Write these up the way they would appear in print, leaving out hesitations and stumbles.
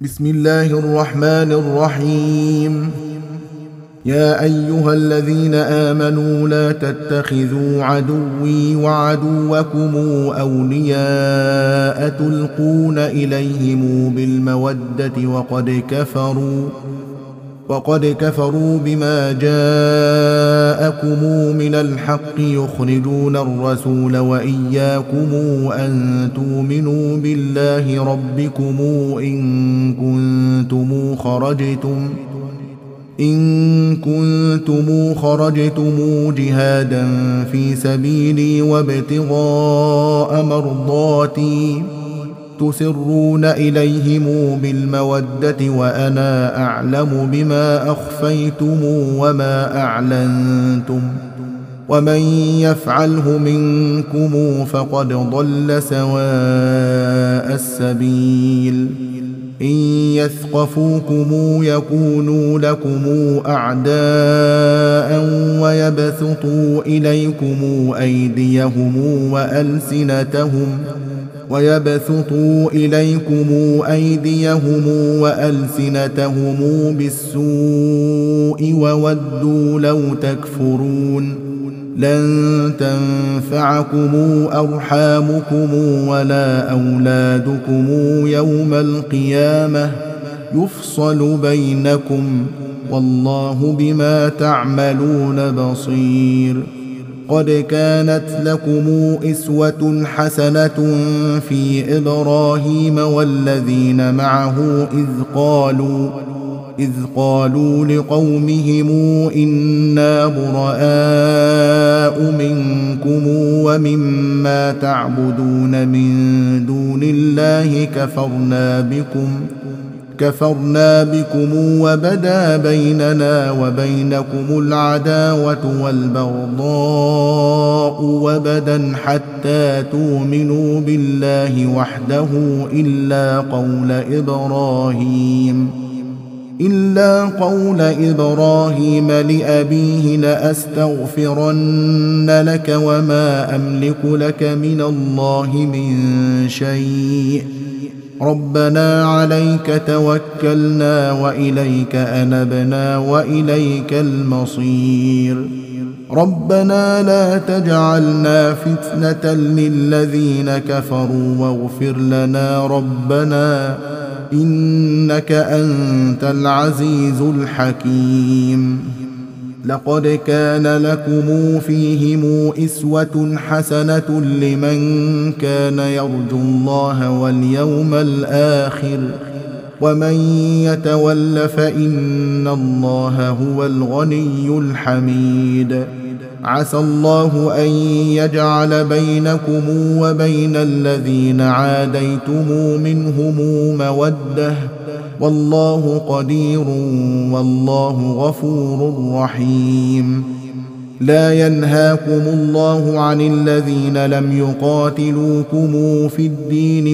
بسم الله الرحمن الرحيم. يا أيها الذين آمنوا لا تتخذوا عدوي وعدوكم أولياء تلقون إليهم بالمودة وقد كفروا بما جاءكم من الحق يخرجون الرسول وإياكم أن تؤمنوا بالله ربكم إن كنتم خرجتم جهادا في سبيلي وابتغاء مرضاتي تسرون إليهم بالمودة وأنا أعلم بما أخفيتم وما أعلنتم ومن يفعله منكم فقد ضل سواء السبيل. إن يثقفوكم يكونوا لكم أعداء ويبسطوا إليكم أيديهم وألسنتهم بالسوء وودوا لو تكفرون. لن تنفعكم أرحامكم ولا أولادكم يوم القيامة يفصل بينكم والله بما تعملون بصير. قد كانت لكم أسوة حسنة في إبراهيم والذين معه إذ قالوا لقومهم إنا براء منكم ومما تعبدون من دون الله كفرنا بكم وبدا بيننا وبينكم العداوة والبغضاء وبدا حتى تؤمنوا بالله وحده إلا قول إبراهيم لأبيه لأستغفرن لك وما أملك لك من الله من شيء ربنا عليك توكلنا وإليك أنبنا وإليك المصير. ربنا لا تجعلنا فتنة للذين كفروا واغفر لنا ربنا إنك أنت العزيز الحكيم. لقد كان لكم فيهم أسوة حسنة لمن كان يرجو الله واليوم الآخر ومن يتول فإن الله هو الغني الحميد. عسى الله أن يجعل بينكم وبين الذين عاديتم منهم مودة والله قدير والله غفور رحيم. لا ينهاكم الله عن الذين لم يقاتلوكم في الدين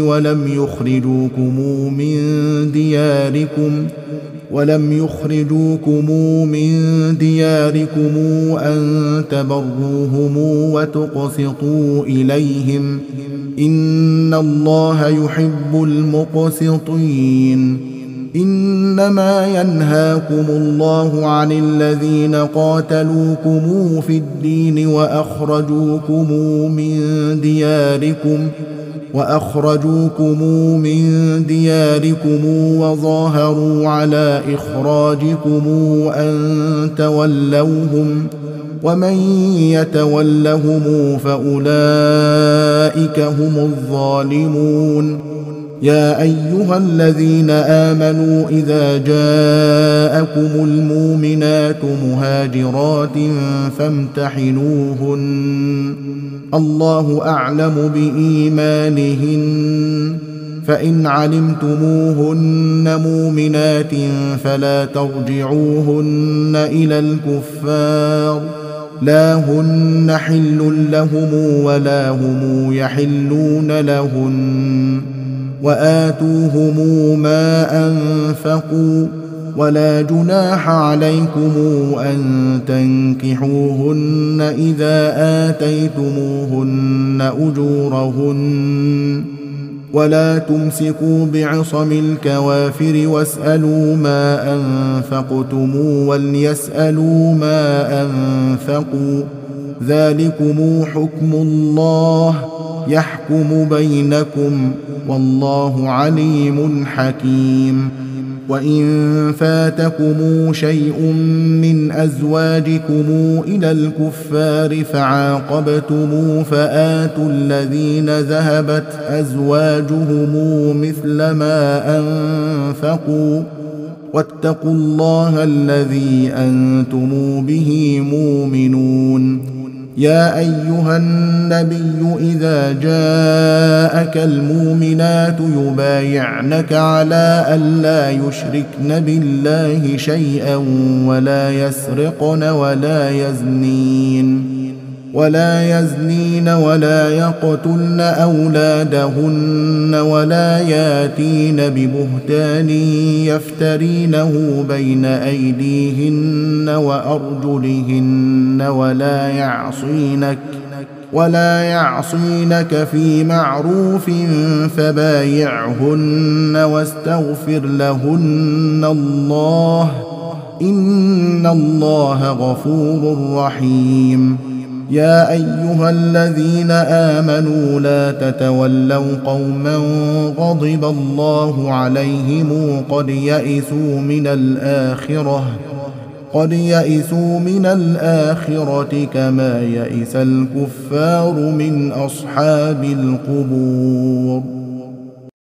ولم يخرجوكم من دياركم أن تبروهم وتقسطوا إليهم إن الله يحب المقسطين. إنما ينهاكم الله عن الذين قاتلوكم في الدين وأخرجوكم من دياركم وظاهروا على إخراجكم أن تولوهم ومن يتولهم فأولئك هم الظالمون. يا أيها الذين آمنوا إذا جاءكم المؤمنات مهاجرات فامتحنوهن الله أعلم بإيمانهن فإن علمتموهن مؤمنات فلا ترجعوهن إلى الكفار لا هن حل لهم ولا هم يحلون لهن وآتوهم ما أنفقوا ولا جناح عليكم أن تنكحوهن إذا آتيتموهن أجورهن ولا تمسكوا بعصم الكوافر واسألوا ما أنفقتم وليسألوا ما أنفقوا، ذلكم حكم الله يحكم بينكم، والله عليم حكيم. وإن فاتكم شيء من أزواجكم إلى الكفار فعاقبتم فآتوا الذين ذهبت أزواجهم مثل ما أنفقوا، واتقوا الله الذي أنتم به مؤمنون. يا أيها النبي إذا جاءك المؤمنات يبايعنك على ألا يشركن بالله شيئا ولا يسرقن ولا يزنين ولا يقتلن أولادهن ولا ياتين ببهتان يفترينه بين أيديهن وأرجلهن ولا يعصينك في معروف فبايعهن واستغفر لهن الله، إن الله غفور رحيم. يا أيها الذين آمنوا لا تتولوا قوما غضب الله عليهم قد يئسوا من الآخرة كما يئس الكفار من أصحاب القبور.